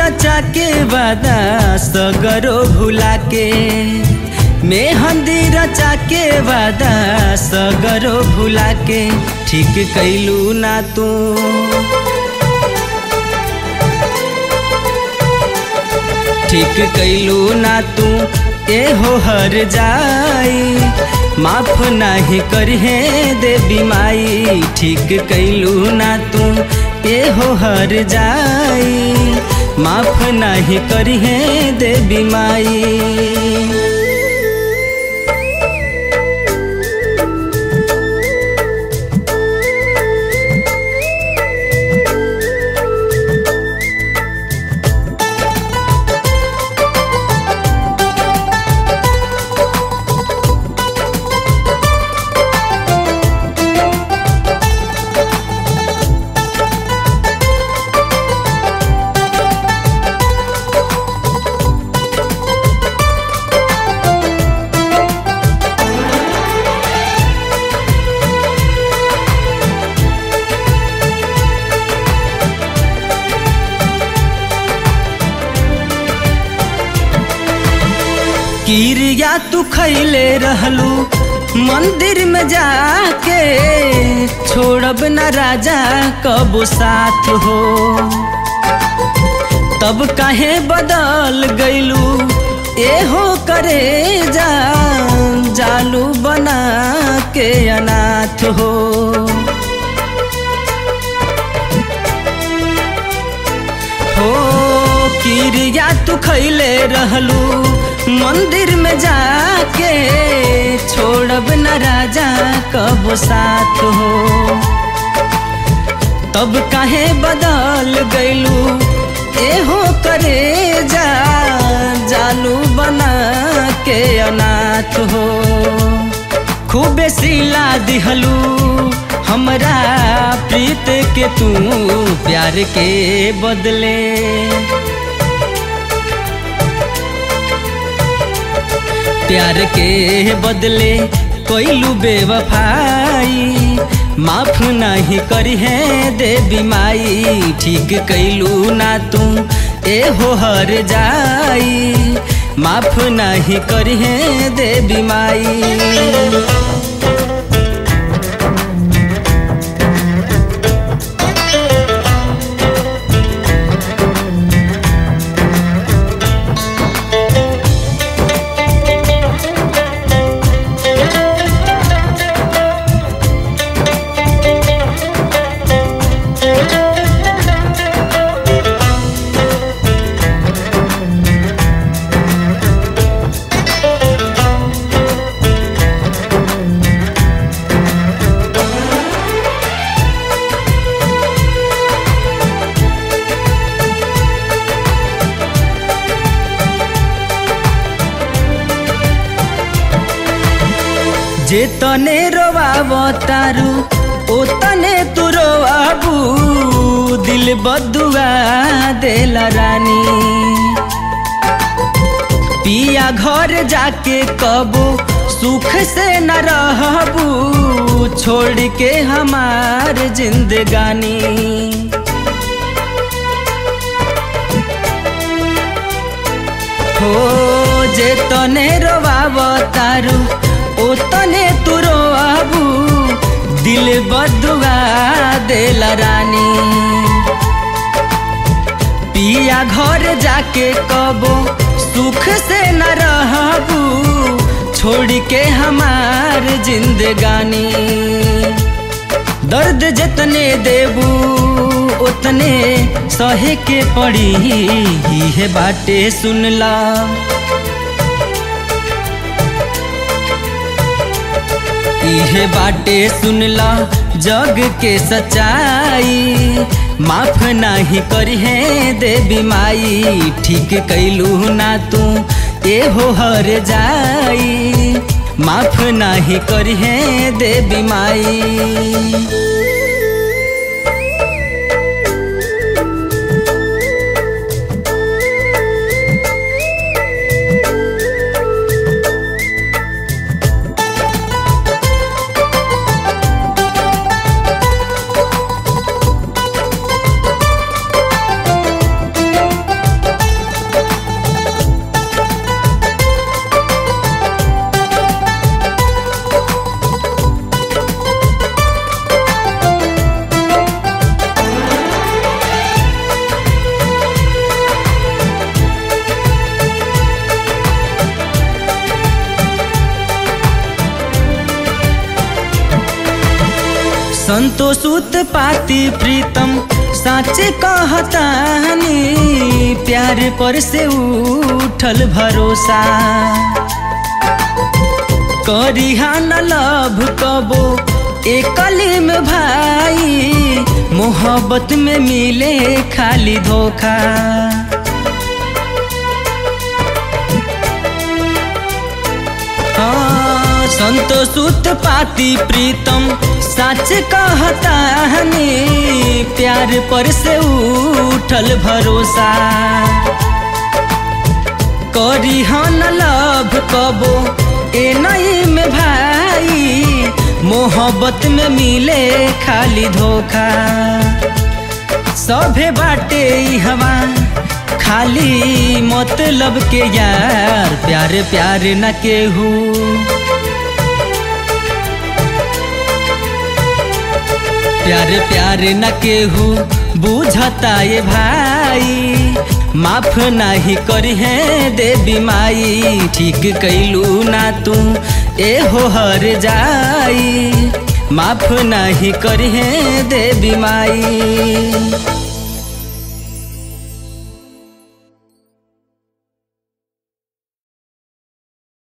रचा के वादा सगरो भुला के, मेहंदी रचा के वादा सगरो भुला के, ठीक कैलू ना तू। ठीक कैलू ना तू एहो हर जाई, माफ नहीं करिहे देवी माई। ठीक कैलू ना तू एहो हर जाई, माफ नहीं करिहे देवी माई। किरिया तू खैले रहलू मंदिर में जाके, छोड़ब न राजा कबो साथ हो। तब काहे बदल गईलू एहो करे जा, जालू बना के अनाथ हो। हो किरिया तू खैले रहलू मंदिर में जाके, छोड़ब न राजा कबो साथ हो। तब काहे बदल गईलू एहो करे जा, जालू बना के अनाथ हो। खूबे सिला दिहलू हमरा प्रीत के तू, प्यार के बदले। प्यार के बदले कोइलू बेवफाई, माफ नहीं करिहे देवी माई। ठीक कैलू ना तू एहो हर जाई, माफ नहीं करिहे देवी माई। जे तने रोवाव तारू ओ तने तू रोवाबू, दिल बदुआ देला रानी। पिया घर जाके कबो सुख से न रहबू, छोड़ के हमार जिंदगानी। हो जे तने रोवाव तारू ओ तने तू रोआबू, दिल बदुआ देला रानी। पिया घर जाके कबो सुख से न रहबू, छोड़ के हमार जिंदगानी। दर्द जितने देबू उतने सहे के पड़ी, है बाटे सुनला। इहे बाटे सुनला जग के सच्चाई, माफ नहीं करिहे देवी माई। ठीक कैलू ना तू एहो हर जाई, माफ नहीं करिहे देवी माई। संतोष उत्पाती प्रीतम साच कहतानी, प्यार पर से उठल भरोसा। करिहा न लभ कबो एकली में भाई, मोहब्बत में मिले खाली धोखा। संतोष उत्पाती प्रीतम सच कहतानी, प्यार पर से उठल भरोसा। करिहा न लभ कबो ए नहीं में भाई, मोहब्बत में मिले खाली धोखा। सभे बाटे हवा खाली मतलब के यार, प्यार प्यार न केहू। प्यार प्यार न केहू बुझता ये भाई, माफ नहीं करी है देवी माई। ठीक कैलू ना तू ए हो हर जाई, माफ नहीं करी है देवी माई।